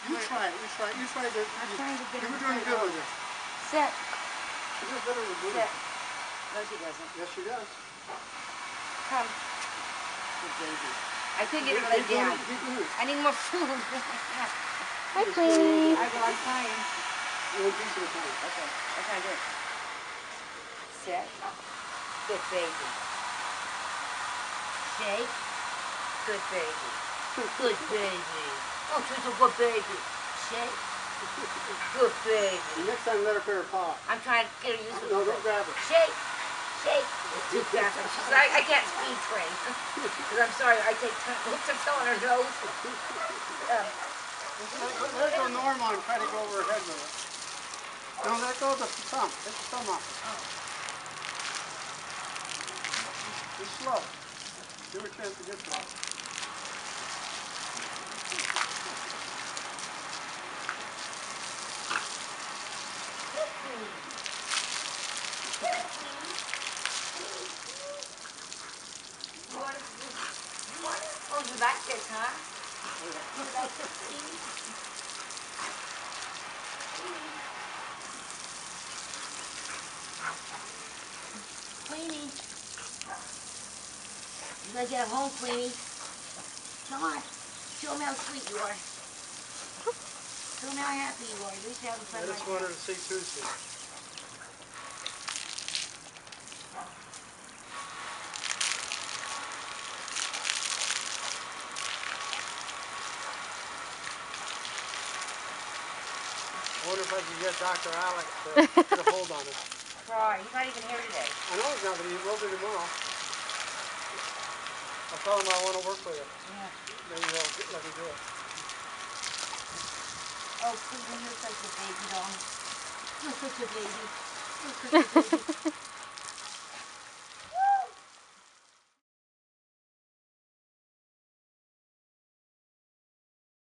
You try it. You try to. I'm trying to get You him were doing good with it. Sit. She does better with it. Sit. No, she doesn't. Yes, she does. Come. Good baby. I couldn't get her to lay down. I need more food. Hi, Queenie. I will, I'm trying. One piece at a time. Okay, that's how I do it. Sit. Good baby. Shake. Good baby. Good baby. Oh, she's a good baby. Shake. Good baby. Next time, let her put her paw. I'm trying to get her used to it. No, don't grab her. Shake. Shake. Too fast. She said, I can't speed train. Because I'm sorry, I take hooks and fill in her nose. Let her go normal and try to go over her head with it. No, let go of the thumb. Take the thumb off. Be slow. Give her a chance to get slow. Oh, you like this, huh? You like this, Queenie. You gotta get home, Queenie. Come on. Show me how sweet you are. Show me how happy you are. At least you're having fun. I just want her to see Tues. I wonder if I can get Dr. Alex to get a hold on it. Try. He's not even here today. I know he's not, but he will be tomorrow. I'll tell him I want to work with it. Yeah. Maybe he'll let me do it. Oh, Queenie, you're such a baby doll. You're such a baby. You're such a baby.